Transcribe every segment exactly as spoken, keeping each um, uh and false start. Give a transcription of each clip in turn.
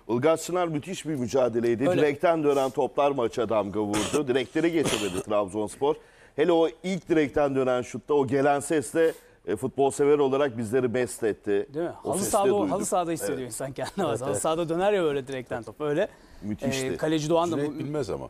Ilgaz Çınar müthiş bir mücadeleydi. Öyle. Direkten dönen toplar maça damga vurdu. Direkleri geçemedi Trabzonspor. Hele o ilk direkten dönen şutta o gelen sesle e, futbol sever olarak bizleri best etti. Değil mi? O Halı sesi de sahada, duyduk. halı sahada hissediyor Evet. insan kendini. Evet, halı evet. sahada döner ya böyle direkten top. Öyle. Müthişti. Ee, kaleci Doğan da Cüneyt bilmez ama.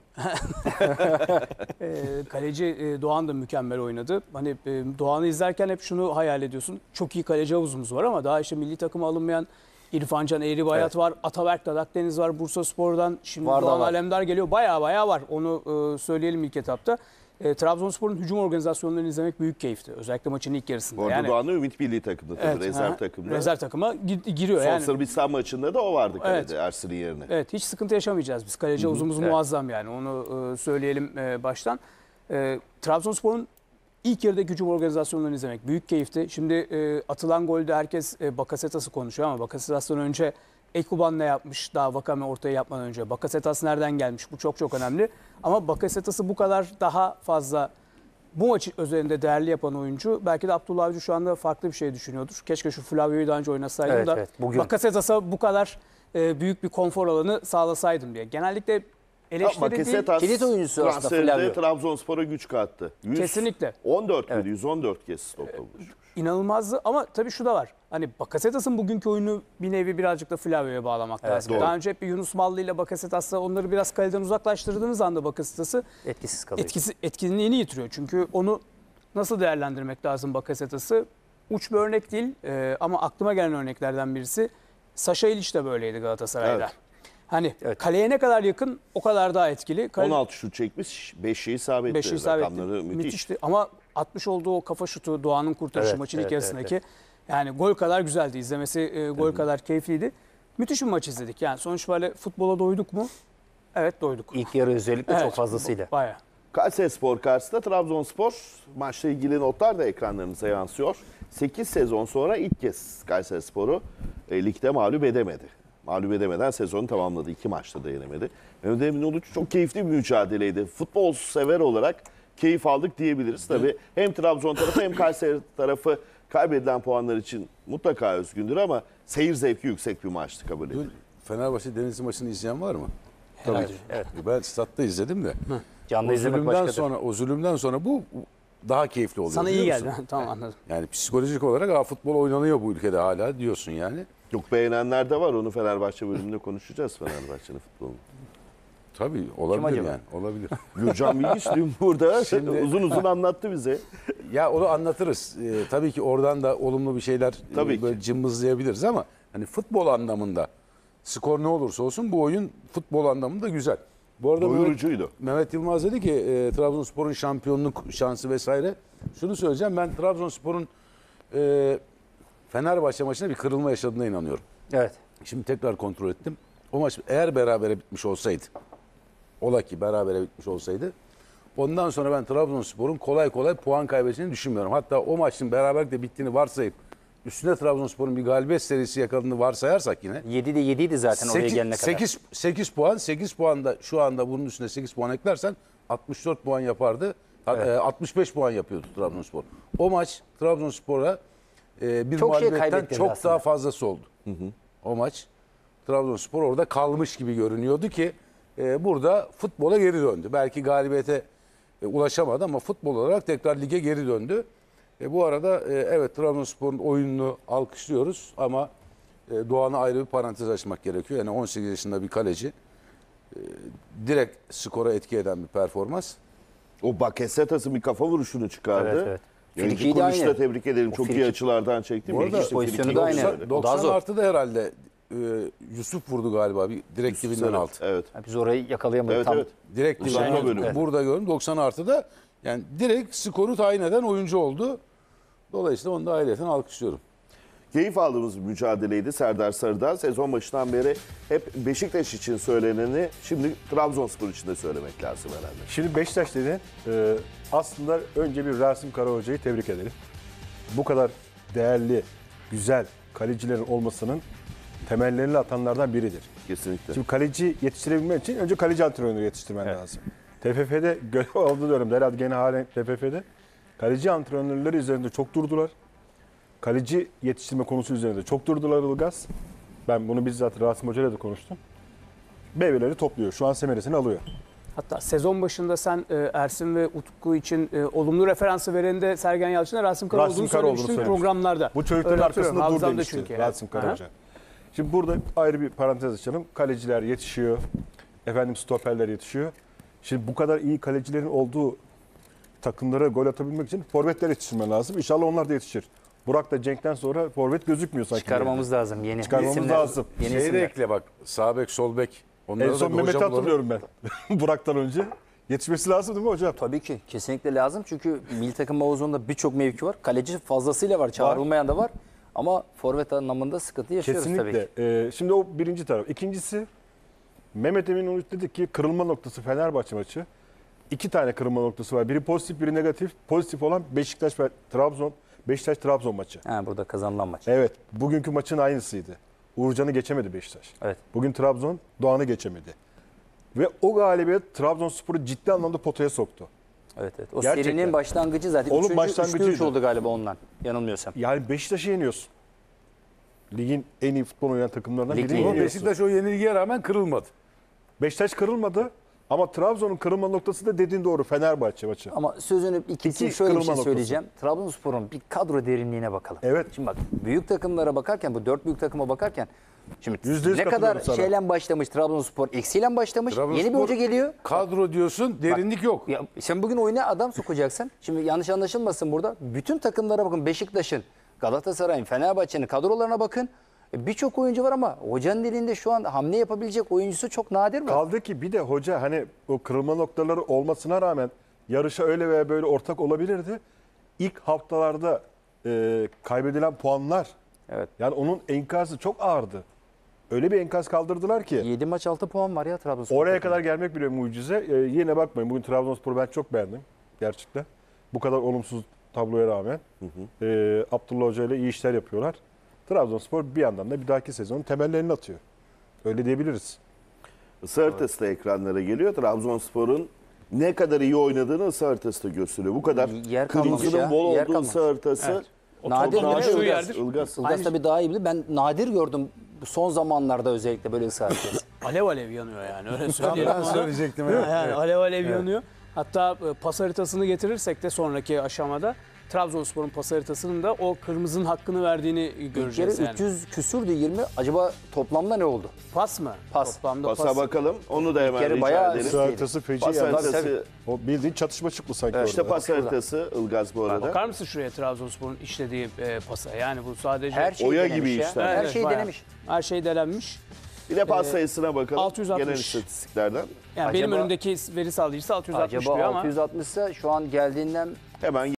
e, kaleci e, Doğan da mükemmel oynadı. Hani e, Doğan'ı izlerken hep şunu hayal ediyorsun. Çok iyi kaleci havuzumuz var ama daha işte milli takıma alınmayan İrfan Can Eğribayat Evet. var. Ataberk Dadak var Bursaspor'dan. Şimdi Var da Doğan var. Alemdar geliyor. Baya baya var. Onu e, söyleyelim ilk etapta. E, Trabzonspor'un hücum organizasyonlarını izlemek büyük keyifti. Özellikle maçın ilk yarısında. Orada yani, Doğan'ı Ümit Milli takımda tabii. evet, rezerv ha, takımda. Rezerv takıma gi- giriyor. Son yani. Sırbistan maçında da o vardı kalede Evet. Ersin'in yerine. Evet, hiç sıkıntı yaşamayacağız biz. Kaleci havuzumuz evet. muazzam yani. Onu e, söyleyelim e, baştan. E, Trabzonspor'un ilk yarıdaki hücum organizasyonlarını izlemek büyük keyifti. Şimdi e, atılan golde herkes e, Bakasetas'ı konuşuyor ama Bakasetas'tan önce Ekuban ne yapmış daha Vakame ortaya yapmadan önce? Bakasetas nereden gelmiş? Bu çok çok önemli. Ama Bakasetas'ı bu kadar daha fazla bu maçı üzerinde değerli yapan oyuncu belki de Abdullah Avcı şu anda farklı bir şey düşünüyordur. Keşke şu Flavio'yu daha önce oynasaydım Evet, da evet, bugün. Bakasetas'a bu kadar e, büyük bir konfor alanı sağlasaydım diye. Genellikle eleştiri değil. Bakasetas Kilit oyuncusu aslında transferinde Flavio. Trabzonspor'a güç kattı. yüz Kesinlikle. on dört Evet. müydü? yüz on dört kez topla buluşmuş. İnanılmazdı ama tabii şu da var. Hani Bakasetas'ın bugünkü oyunu bir nevi birazcık da Flavio'ya bağlamak Evet, lazım. doğru. Daha önce hep bir Yunus Mallı ile Bakasetas'la onları biraz kaleden uzaklaştırdığınız anda Bakasetas'ı Etkisiz kalıyor. etkisi, etkinliğini yitiriyor. Çünkü onu nasıl değerlendirmek lazım Bakasetas'ı? Uç bir örnek değil e, ama aklıma gelen örneklerden birisi. Saşa İliç de böyleydi Galatasaray'da. Evet. Hani Evet. kaleye ne kadar yakın o kadar daha etkili. Kale, on altı şut çekmiş, beşi isabetli. beşi isabetli. Rakamları müthiş. Müthişti. Ama atmış olduğu o kafa şutu Doğan'ın kurtarışı Evet, maçın evet, ilk yarısındaki. evet, Yani gol kadar güzeldi. İzlemesi e, gol kadar keyifliydi. Müthiş bir maç izledik. Yani sonuç böyle futbola doyduk mu? Evet doyduk. İlk yarı özellikle Evet, çok fazlasıyla. Bayağı. Kayserispor karşısında Trabzonspor maçla ilgili notlar da ekranlarınıza yansıyor. sekiz sezon sonra ilk kez Kayserispor'u e, ligde mağlup edemedi. Mağlup edemeden sezonu tamamladı. İki maçta da yenemedi. Mehmet Emin Uluç çok keyifli bir mücadeleydi. Futbol sever olarak keyif aldık diyebiliriz. Tabii hem Trabzon tarafı hem Kayseri tarafı kaybedilen puanlar için mutlaka özgündür ama seyir zevki yüksek bir maçtı kabul edilir. Dün Fenerbahçe Denizli maçını izleyen var mı? Herhalde. Evet. Ben statta izledim de. Canlı O izlemek zulümden başkadır. sonra, o zulümden sonra bu daha keyifli oluyor. Sana iyi biliyor geldi. musun? Tamam anladım. Yani psikolojik olarak Aa, futbol oynanıyor bu ülkede hala diyorsun yani. Çok beğenenler de var. Onu Fenerbahçe bölümünde konuşacağız Fenerbahçe'nin futbolunu. Tabii olabilir acaba? yani olabilir. Gürcan Bilgiç dün burada Şimdi- uzun uzun anlattı bize. Ya onu anlatırız. Ee, tabii ki oradan da olumlu bir şeyler Tabii e, böyle ki. cımbızlayabiliriz ama hani futbol anlamında skor ne olursa olsun bu oyun futbol anlamında güzel. Bu arada Mehmet, Doyurucuydu. Mehmet Yılmaz dedi ki e, Trabzonspor'un şampiyonluk şansı vesaire. Şunu söyleyeceğim, ben Trabzonspor'un e, Fenerbahçe maçında bir kırılma yaşadığına inanıyorum. Evet. Şimdi tekrar kontrol ettim. O maç eğer berabere bitmiş olsaydı, ola ki berabere bitmiş olsaydı, ondan sonra ben Trabzonspor'un kolay kolay puan kaybedeceğini düşünmüyorum. Hatta o maçın beraberlikle bittiğini varsayıp üstüne Trabzonspor'un bir galibiyet serisi yakaladığını varsayarsak yine yedide yediydi zaten oraya gelene kadar. sekiz, sekiz puan, sekiz puan da şu anda bunun üstüne sekiz puan eklersen altmış dört puan yapardı. Evet. E, altmış beş puan yapıyordu Trabzonspor. O maç Trabzonspor'a e, bir Çok şey mağlubiyetten kaybettirdi çok aslında. daha fazlası oldu. O maç Trabzonspor orada kalmış gibi görünüyordu ki e, burada futbola geri döndü. Belki galibiyete e, ulaşamadı ama futbol olarak tekrar lige geri döndü. E, bu arada e, evet Trabzonspor'un oyununu alkışlıyoruz ama e, Doğan'a ayrı bir parantez açmak gerekiyor. Yani on sekiz yaşında bir kaleci e, direkt skora etki eden bir performans. O Bakasetas'ın bir kafa vuruşunu çıkardı. Evet, evet. Yani Frikiği de Kuruluş'ta aynı. tebrik edelim. O Çok iyi frikik. açılardan çekti. Bu arada Müthişti pozisyonu frikik. da aynı. doksan- O daha doksan zor. artıda herhalde e, Yusuf vurdu galiba bir direkt Evet, dibinden altı. Evet. Ha, Biz orayı yakalayamadık Evet, tam. evet. Direkt Uzatma dibinden altı. bölümü. Burada gördüm doksan artıda yani direkt skoru tayin eden oyuncu oldu. Dolayısıyla onu da ayrıyeten alkışlıyorum. Keyif aldığımız bir mücadeleydi Serdar Sarı'dan. Sezon başından beri hep Beşiktaş için söyleneni şimdi Trabzonspor için de söylemek lazım herhalde. Şimdi Beşiktaş dedi. e, aslında önce bir Rasim Karahoca'yı tebrik edelim. Bu kadar değerli, güzel kalecilerin olmasının temellerini atanlardan biridir. Kesinlikle. Şimdi kaleci yetiştirebilmek için önce kaleci antrenörü yetiştirmen lazım. T F F'de görev aldığı dönemde herhalde gene halen T F F'de kaleci antrenörleri üzerinde çok durdular. Kaleci yetiştirme konusu üzerinde çok durdular Ilgaz. Ben bunu bizzat Rasim Hoca ile de konuştum. Meyveleri topluyor. Şu an semeresini alıyor. Hatta sezon başında sen e, Ersin ve Utku için e, olumlu referansı veren de Sergen Yalçın'a Rasim Kara Rasim olduğunu Kara olduğunu söylemiştin söylemiş. programlarda. Bu çocukların Öyle hatırlıyorum, arkasında dur hafızamda demişti çünkü. Rasim Kara Aha. Hoca. Şimdi burada ayrı bir parantez açalım. Kaleciler yetişiyor. Efendim stoperler yetişiyor. Şimdi bu kadar iyi kalecilerin olduğu takımlara gol atabilmek için forvetler yetiştirmen lazım. İnşallah onlar da yetişir. Burak da Cenk'ten sonra forvet gözükmüyor sanki. Çıkarmamız lazım yeni. Çıkarmamız isimler. lazım. Yeni Şeyi de isimler. ekle bak. Sağ bek, sol bek. Onlara En da son bir Mehmet'i hoca bulalım. hatırlıyorum ben. Burak'tan önce. Yetişmesi lazım değil mi hocam? Tabii ki kesinlikle lazım çünkü milli takım havuzunda birçok mevki var. Kaleci fazlasıyla var, çağrılmayan da var. Ama forvet anlamında sıkıntı yaşıyoruz tabii Kesinlikle. ki. Ee, şimdi o birinci taraf. İkincisi Mehmet Emin Uluç dedi ki kırılma noktası Fenerbahçe maçı. İki tane kırılma noktası var. Biri pozitif, biri negatif. Pozitif olan Beşiktaş ve Trabzon, Beşiktaş Trabzon maçı. Ha, burada kazanılan maç. Evet, bugünkü maçın aynısıydı. Uğurcan'ı geçemedi Beşiktaş. Evet. Bugün Trabzon Doğan'ı geçemedi. Ve o galibiyet Trabzonspor'u ciddi anlamda potaya soktu. Evet, evet. O Gerçekten. serinin başlangıcı zaten. Onun Üçüncü, başlangıcıydı. üçte üç oldu galiba ondan. Yanılmıyorsam. Yani Beşiktaş'ı yeniyorsun. Ligin en iyi futbol oynayan takımlarından Ligin birini en iyi. Ama yeniyorsun. Beşiktaş o yenilgiye rağmen kırılmadı. Beşiktaş kırılmadı ama Trabzon'un kırılma noktası da dediğin doğru Fenerbahçe maçı. Ama sözünü ikincisi İki şöyle bir kırılma şey noktası. söyleyeceğim. Trabzonspor'un bir kadro derinliğine bakalım. Evet. Şimdi bak büyük takımlara bakarken bu dört büyük takıma bakarken şimdi Yüzde yüz ne kadar katılıyorum sana. şeyle başlamış Trabzonspor eksiyle başlamış. Yeni bir Trabzonspor hoca geliyor. Kadro diyorsun, derinlik yok. Ya sen bugün oyuna adam sokacaksın. Şimdi yanlış anlaşılmasın burada. Bütün takımlara bakın. Beşiktaş'ın, Galatasaray'ın, Fenerbahçe'nin kadrolarına bakın. E, Birçok oyuncu var ama hocanın elinde şu an hamle yapabilecek oyuncusu çok nadir var. Kaldı ki bir de hoca hani o kırılma noktaları olmasına rağmen yarışa öyle veya böyle ortak olabilirdi. İlk haftalarda e, kaybedilen puanlar, Evet. yani onun enkazı çok ağırdı. Öyle bir enkaz kaldırdılar ki yedi maç altı puan var ya Trabzonspor. oraya kadar gelmek bile mucize. E, yine bakmayın, bugün Trabzonspor'u ben çok beğendim gerçekten. Bu kadar olumsuz tabloya rağmen e, Abdullah Hoca ile iyi işler yapıyorlar. Trabzonspor bir yandan da bir dahaki sezonun temellerini atıyor. Öyle diyebiliriz. Isı haritası da ekranlara geliyor. Trabzonspor'un ne kadar iyi oynadığını ısı haritası da gösteriyor. Bu kadar Yer kalmamış kırmızının ya, bol yer olduğu kalmamış. ısı haritası. Evet. Nadir Toplam mi? şu Ilgaz. yerdir. Ilgaz. Ilgaz tabii daha iyi bilir. Ben nadir gördüm bu son zamanlarda özellikle böyle ısı haritası. Alev alev yanıyor yani öyle söyleyelim. Ben söyleyecektim. Yani Evet. alev alev yanıyor. Hatta e, pas haritasını getirirsek de sonraki aşamada Trabzonspor'un pas haritasının da o kırmızının hakkını verdiğini İlk yarı göreceğiz yani. üç yüz küsürdü yirmi. Acaba toplamda ne oldu? Pas mı? Pas. Toplamda Pasa pas. bakalım. Onu da hemen kere rica bayağı edelim. Isı haritası feci Pas yani. haritası, O bildiğin çatışma çıktı sanki işte orada. pas haritası Ilgaz bu arada. Bakar mısın şuraya Trabzonspor'un işlediği e, pasa? Yani bu sadece Her şey Oya denemiş gibi ya. işler. Her Evet, şeyi bayağı. denemiş. Her şey denenmiş. Bir de pas Ee, sayısına bakalım. altı yüz altmış. Genel istatistiklerden. Yani Acaba- benim önümdeki veri sağlayıcısı altı yüz altmış Acaba diyor ama altı yüz altmış ise şu an geldiğinden Hemen